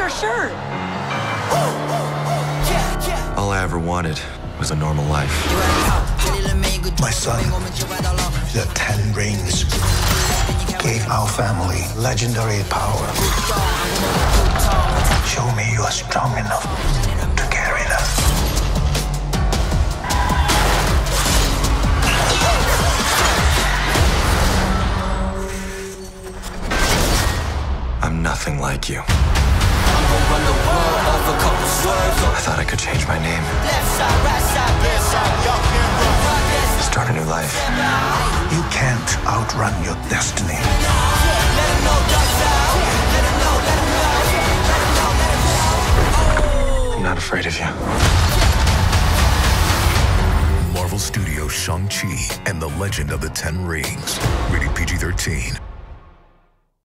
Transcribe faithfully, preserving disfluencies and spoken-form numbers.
your shirt. All I ever wanted was a normal life. My son, the Ten Rings, gave our family legendary power. Show me you are strong enough to carry them. I'm nothing like you. I thought I could change my name. Start a new life. You can't outrun your destiny. I'm not afraid of you. Marvel Studios' Shang and the Legend of the Ten Rings. Rated P G thirteen.